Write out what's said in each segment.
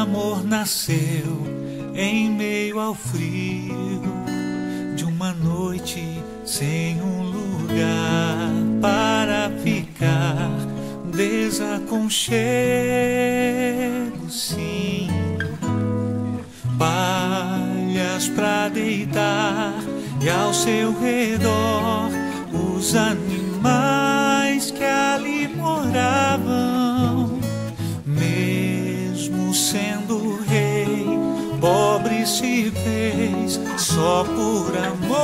amor nasceu em meio ao frio de uma noite sem um lugar para ficar. Desaconchego, sim, palhas pra deitar e ao seu redor os animais que ali moravam. Mesmo sendo rei, pobre se fez só por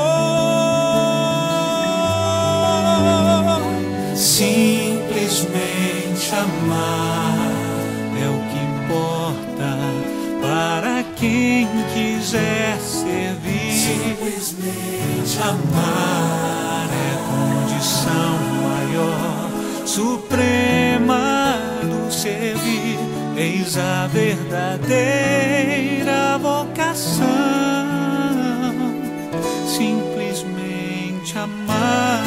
amor. Simplesmente amar é o que importa para quem quiser servir. Simplesmente amar é a condição maior, suprema do servir. Eis a verdadeira vocação. Simplesmente amar.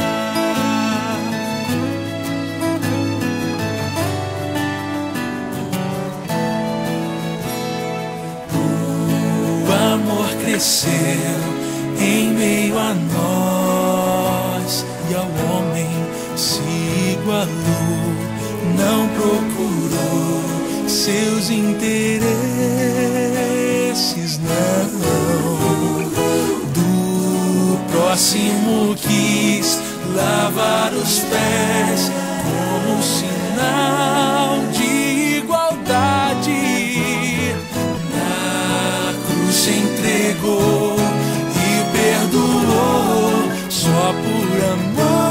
O amor cresceu em meio a nós e ao homem se igualou. Não procurou seus interesses, não. Do próximo quis lavar os pés como sinal de igualdade. Na cruz se entregou e perdoou só por amor.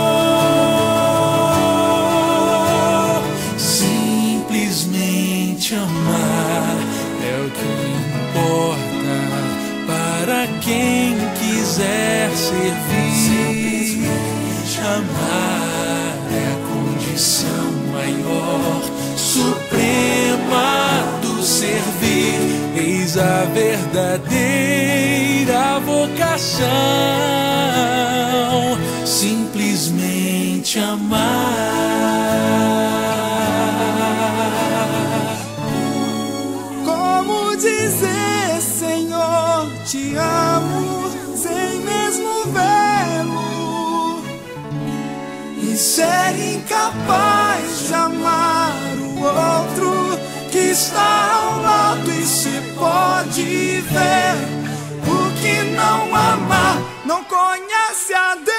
Amar é o que importa para quem quiser servir. Simplesmente amar é a condição maior, suprema do servir. Eis a verdadeira vocação. Simplesmente amar. Dizer, Senhor, te amo, sem mesmo vê-lo, e ser incapaz de amar o outro que está ao lado e se pode ver. O que não ama não conhece a Deus.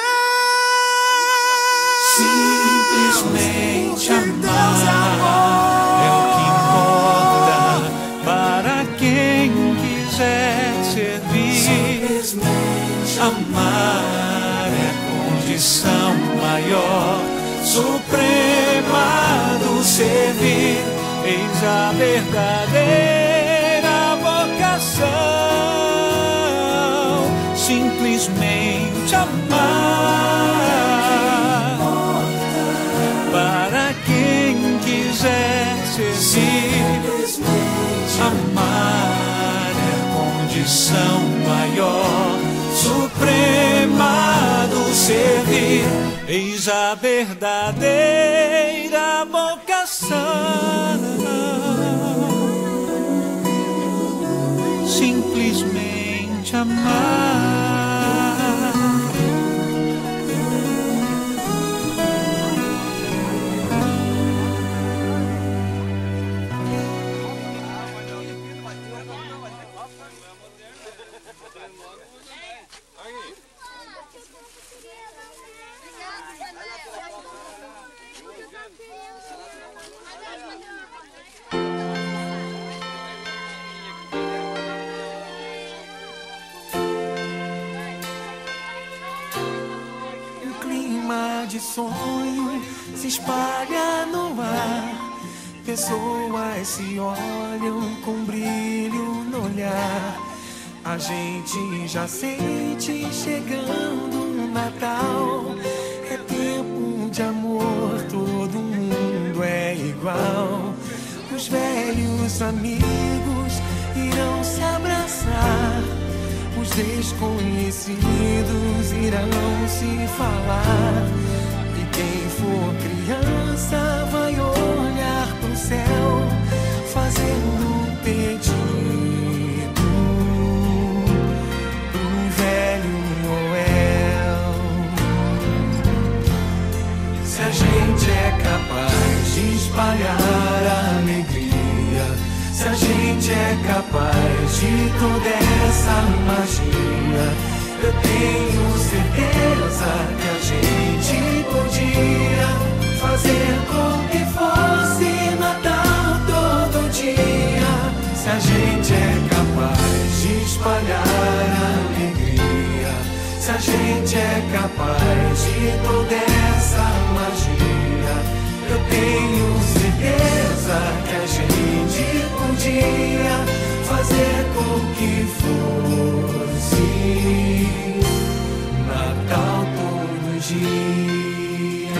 Simplesmente amar é o que importa para quem quiser servir. Simplesmente amar é a condição maior, suprema do servir. Eis a verdadeira vocação. Simplesmente amar para quem quiser servir. Amar é a condição maior, suprema do servir. Eis a verdadeira vocação. Simplesmente amar. De sonho se espalha no ar, pessoas se olham com brilho no olhar. A gente já sente chegando o Natal. É tempo de amor, todo mundo é igual. Os velhos amigos irão se abraçar, os desconhecidos irão se falar. E quem for criança vai olhar pro céu, fazendo toda essa magia. Eu tenho certeza que a gente podia fazer com que fosse Natal todo dia. Se a gente é capaz de espalhar alegria, se a gente é capaz de toda essa magia, eu tenho certeza que a gente podia fazer com que fosse Natal todo dia.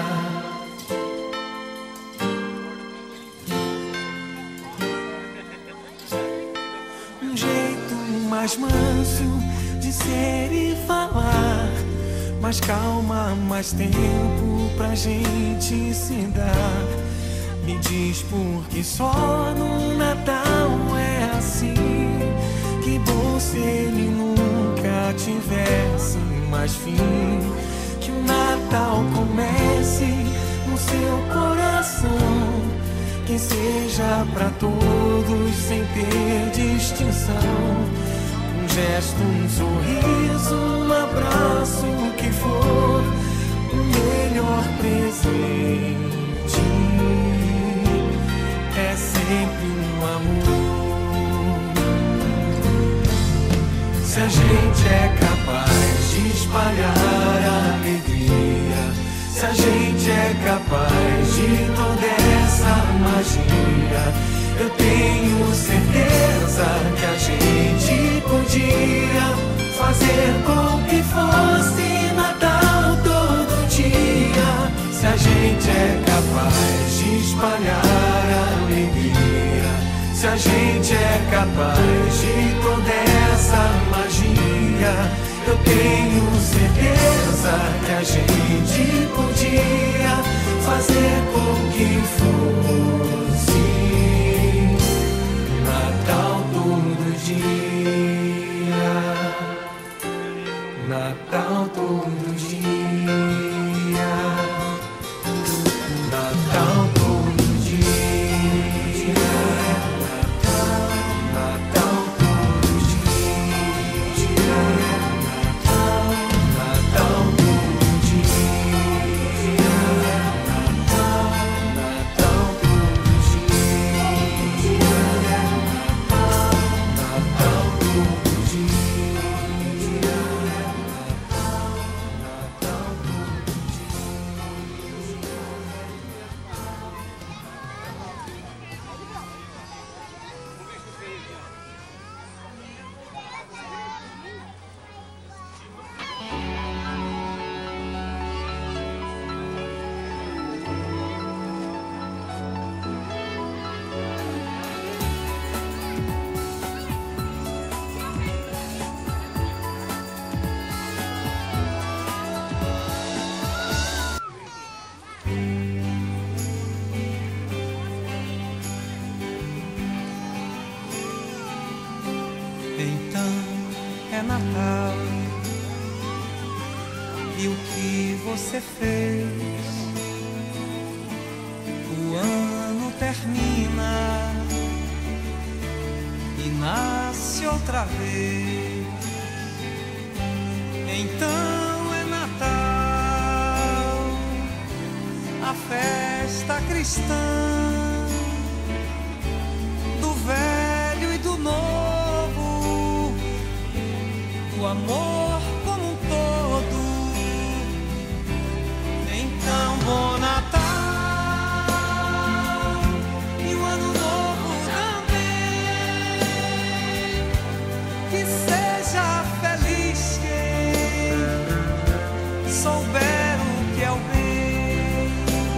Um jeito mais manso de ser e falar, mais calma, mais tempo pra gente se dar. Me diz por que só no Natal é assim. Que bom se ele nunca tivesse mais fim. Que o Natal comece no seu coração, que seja pra todos sem ter distinção. Um gesto, um sorriso, um abraço, o que for, o melhor presente é sempre um amor. Se a gente é capaz de espalhar a alegria, se a gente é capaz de toda essa magia, eu tenho certeza que a gente podia fazer com que fosse Natal todo dia. Se a gente é capaz de espalhar a alegria, se a gente é capaz de toda essa magia, eu tenho certeza que a gente podia fazer com que fosse Natal todo dia, Natal todo dia, Natal todo dia, Natal todo dia, Natal todo dia, Natal todo dia, Natal todo dia, Natal Então é Natal, e o que você fez? O ano termina e nasce outra vez. Então é Natal, a festa cristã, do velho e do novo, o amor como um todo. Então, bom Natal, e o ano novo também. Que seja feliz quem souber o que é o bem.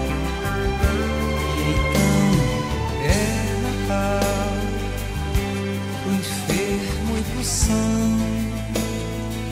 E então é Natal, o enfermo e pro são,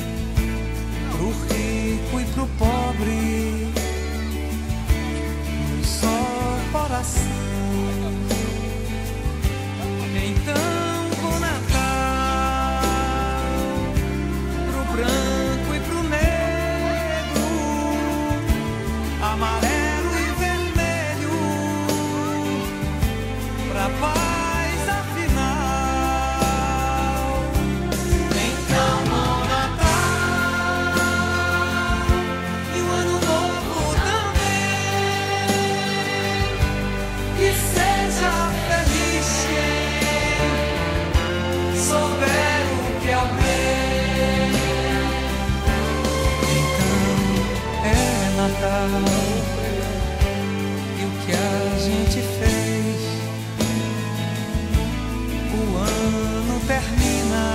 termina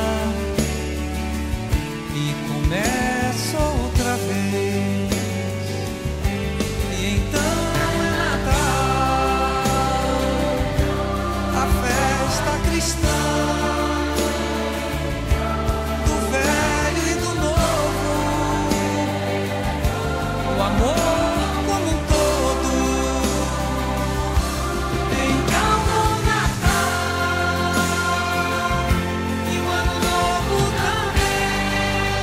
e começa outra vez. E então é Natal, a festa cristã, do velho e do novo, o amor como um todo. Então o Natal e o Ano Novo também,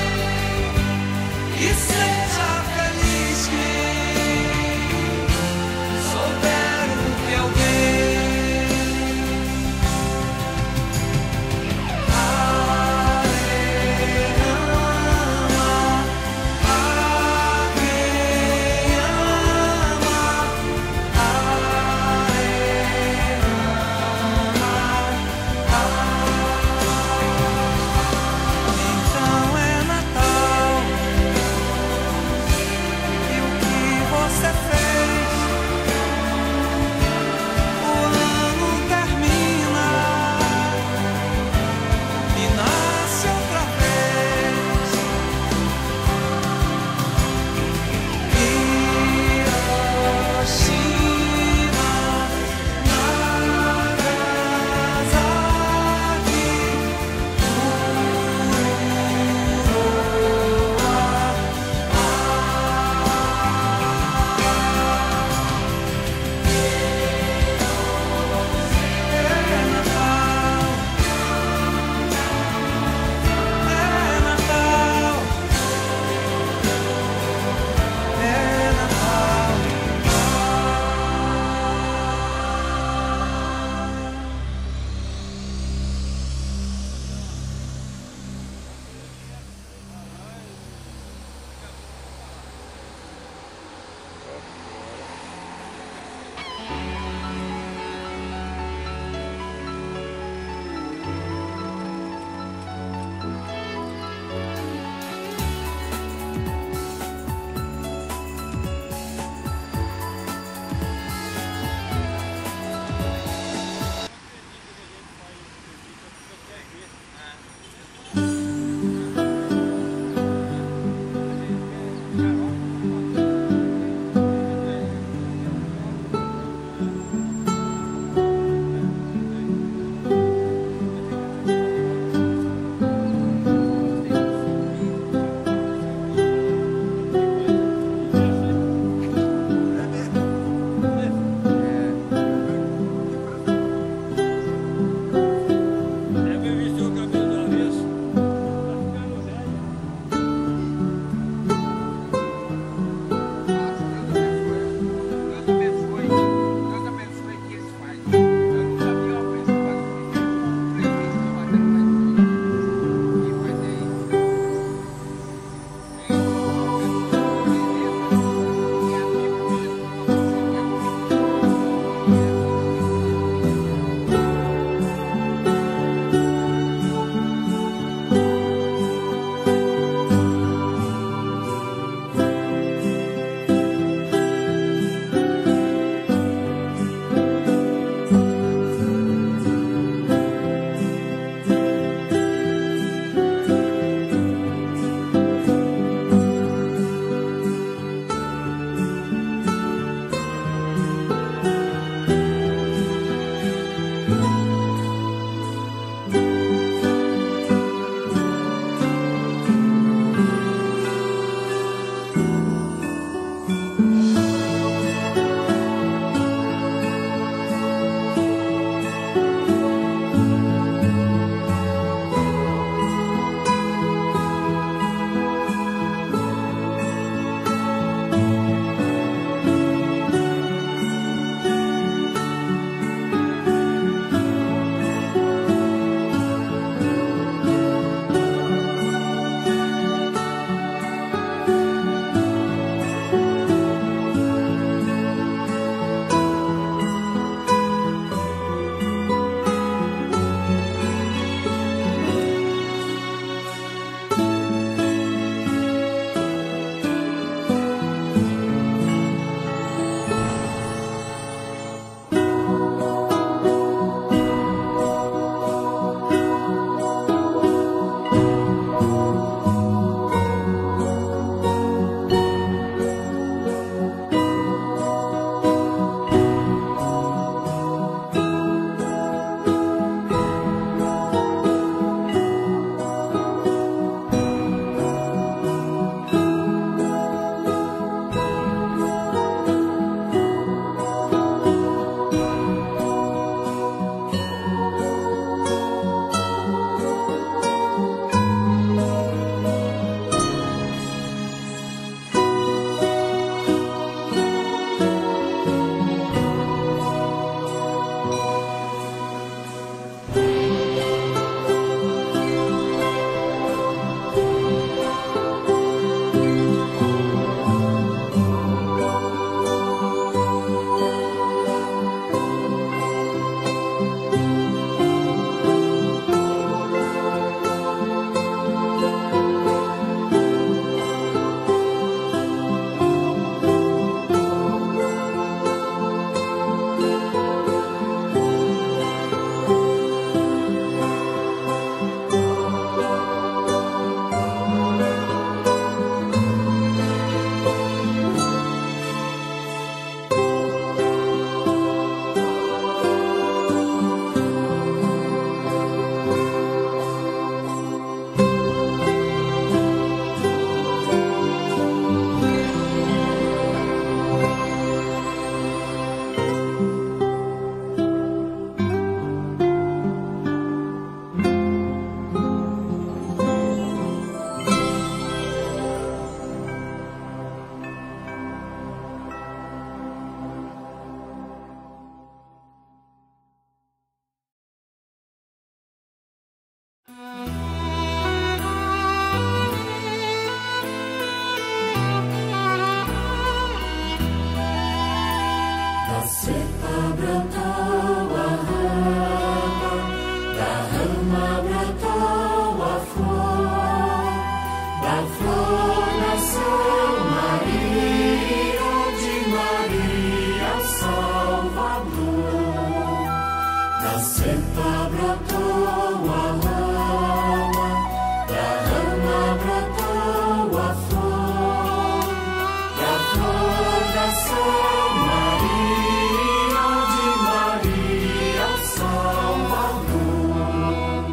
e seja feliz quem souber o que alguém cepa brotou a rama, da rama brotou a flor, da flor nasceu Maria, de Maria o Salvador.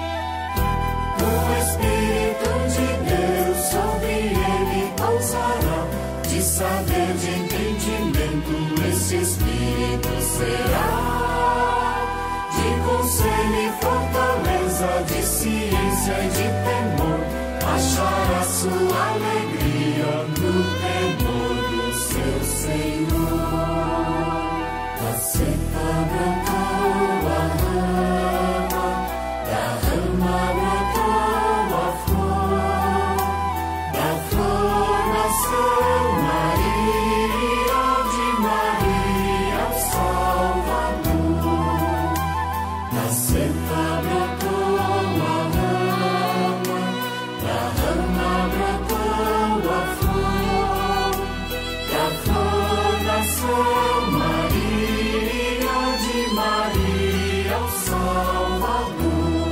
O Espírito de Deus sobre ele pousará, de saber, de entendimento, esse Espírito será. De conselho e fortaleza, de ciência e de temor, achará sua alegria no temor do seu Senhor. Da cepa brotou a rama, da rama brotou a flor, da flor nasceu Maria, de Maria o Salvador. Da cepa brotou a rama, da rama brotou a flor, da flor nasceu Maria, de Maria o Salvador.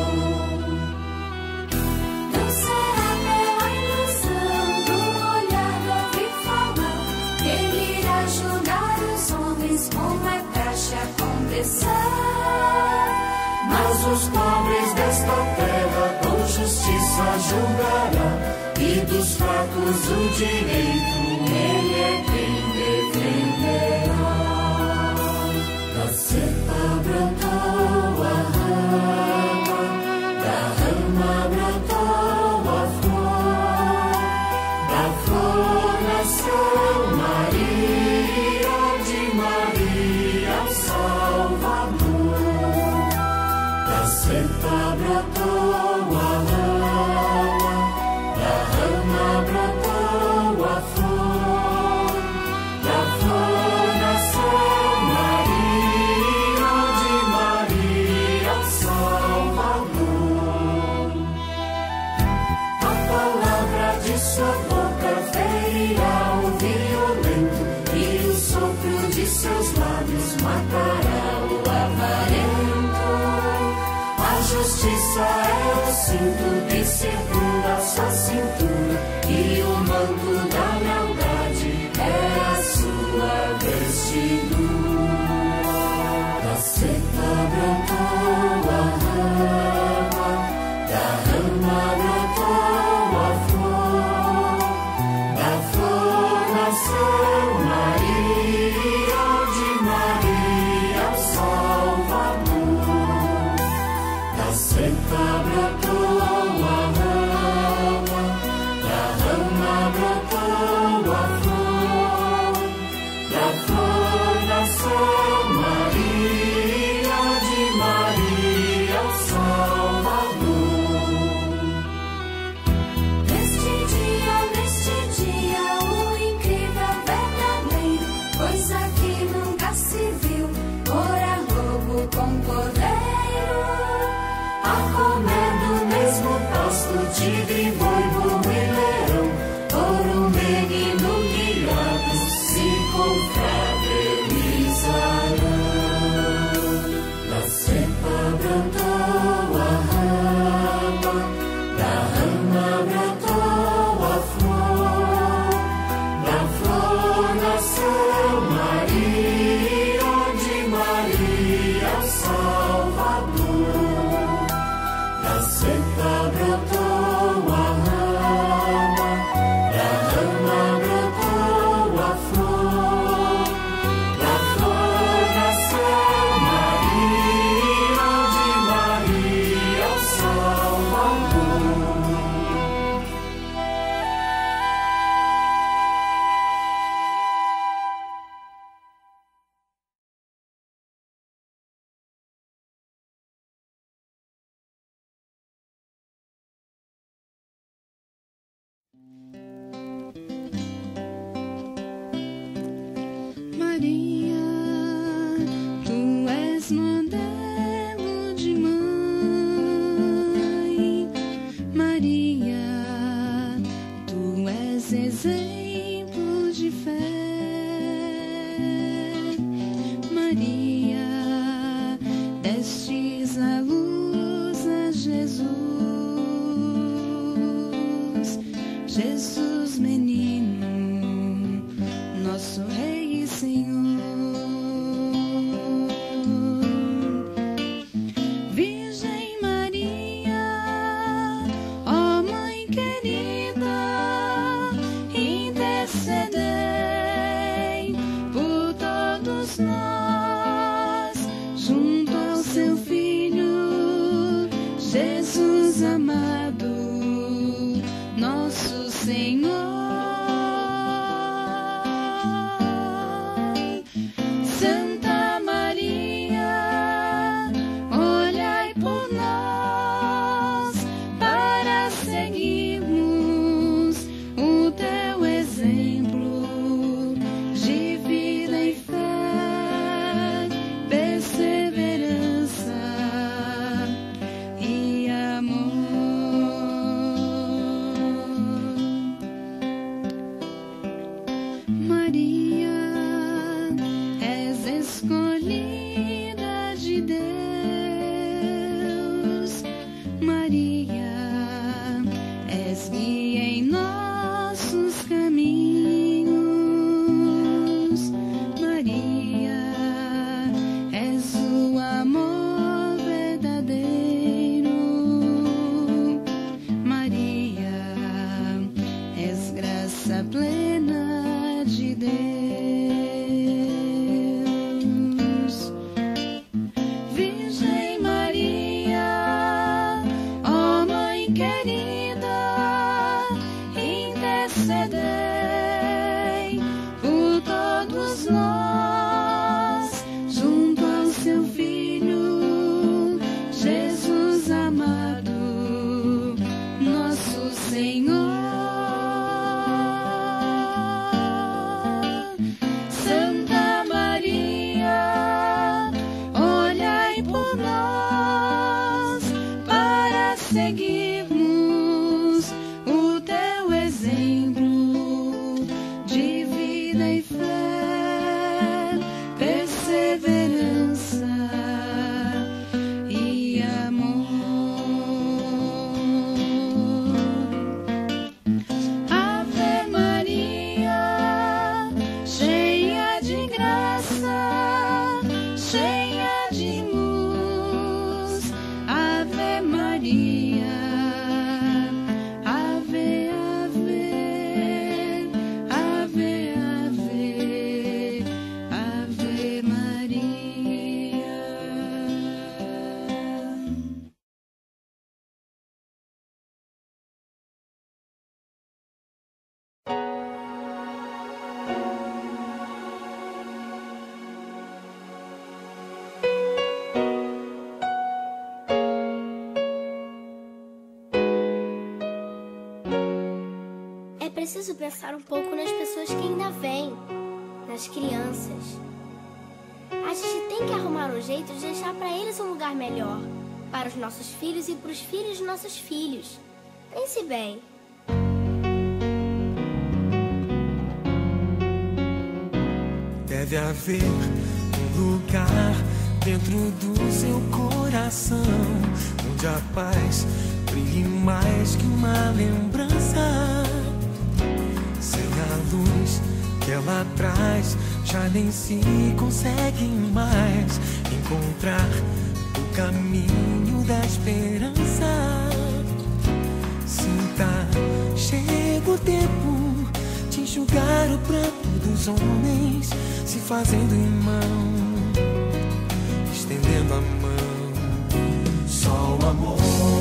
Não será pela ilusão do olhar do ouvir falar, ele irá julgar os homens como é praxe acontecer. Mas os pobres desta terra com justiça julgará, e dos fracos o direito ele é quem defenderá. Da cepa brotou a rama, da rama brotou a flor, da flor nasceu Maria, de Maria o Salvador. Da cepa brotou a rama, da rama brotou a flor, da flor nasceu Maria, de Maria o Salvador. A palavra de sua boca ferirá o violento, e o sopro de seus lábios matará o avarento. A justiça é o cinto que segura sua cintura, e o manto da lealdade é a sua vestidura. Da cepa brotou a rama, da rama brotou a flor, da flor nasceu Maria, de Maria o Salvador. Da cepa brotou a rama, da rama brotou a flor, da flor nasceu Maria, de Maria o Salvador. Neste dia, o incrível verdadeiro, coisa que nunca se viu, ora lobo com cordeiro, A comer do mesmo pasto, tigre, boi, burro e leão, por um menino guiado, se confraternizarão. Da cepa brotou a rama, da rama brotou a flor, da flor nasceu Maria, de Maria o Salvador. Da cepa brotou a rama, da rama brotou a flor, da flor nasceu Maria, de Maria o Salvador. Maria, tu és modelo de mãe. Maria, tu és exemplo de fé. Maria, deste diz a luz a Jesus, Jesus menino, nosso Rei e Senhor. Virgem Maria, ó Mãe querida, intercedei por todos nós, junto ao seu Filho, Jesus amado, nosso Senhor. Santa Maria, olhai por nós para seguirmos o teu exemplo de vida e fé, perseverança e amor. Maria, és escolhida de Deus. Maria, és guia em nossos caminhos. Maria, és o amor verdadeiro. Maria, és graça plena de Deus. Virgem Maria, ó Mãe querida, intercedei por todos nós, junto ao seu Filho, Jesus amado, nosso Senhor. Santa Maria, olhai por nós para seguirmos o teu exemplo de vida e fé, perseverança e amor. Ave Maria, cheia de graça, cheia de luz. Ave Maria, ave, ave, ave, ave, ave Maria. É preciso pensar um pouco nas pessoas que ainda vêm, nas crianças. A gente tem que arrumar um jeito de deixar para eles um lugar melhor, para os nossos filhos e para os filhos dos nossos filhos. Pense bem. Deve haver um lugar dentro do seu coração, onde a paz brilhe mais que uma lembrança. Sem a luz que ela traz, já nem se consegue mais encontrar o caminho da esperança. Sinta, chega o tempo de enxugar o pranto dos homens, se fazendo irmão, estendendo a mão. Só o amor,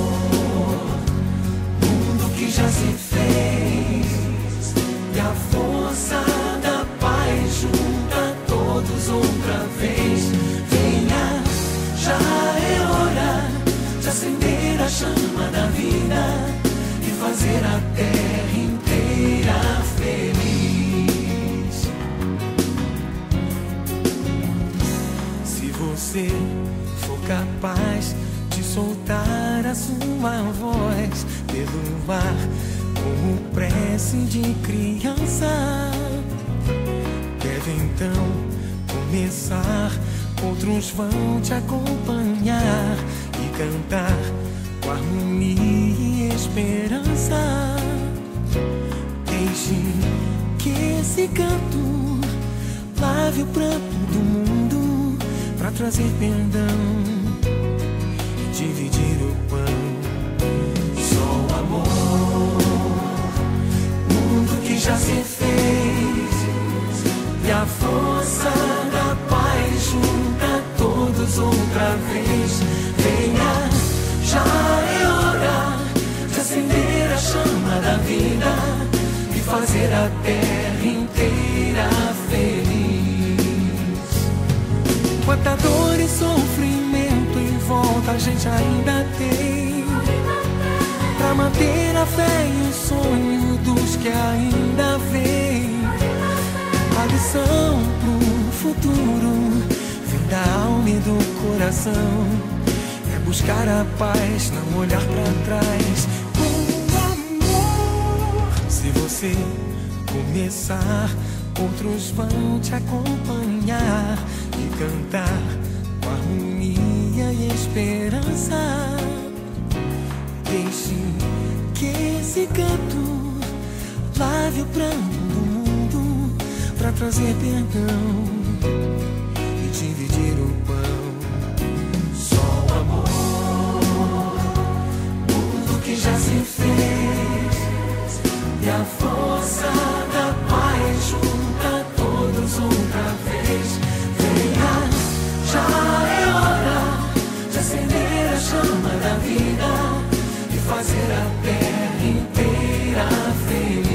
mundo que já se fez, e a força da paz junta todos outra vez. Venha, já é hora de acender a chama da vida e fazer a terra inteira feliz. Se você for capaz de soltar a sua voz pelo ar como prece de criança, deve então começar outros vão te acompanhar e cantar com harmonia e esperança. Deixe que esse canto lave o pranto do mundo pra trazer perdão e dividir o pão. Só o amor, mundo que já se fez, e a força da paz junta todos outra vez. Venha, já é hora de acender a chama da vida e fazer a terra inteira feliz. Quanta dor e sofrimento em volta a gente ainda tem, pra manter a fé e o sonho dos que ainda vêm. A lição pro futuro vem da alma e do coração, é buscar a paz, não olhar pra trás. Com amor, se você começar, outros vão te acompanhar e cantar com harmonia e esperança. Deixe que esse canto lave o pranto do mundo pra trazer perdão e dividir o pão. Só o amor, mundo que já se fez, e a força da paz junta todos outra vez. Venha, já é hora de acender a chama da vida e fazer a terra inteira feliz.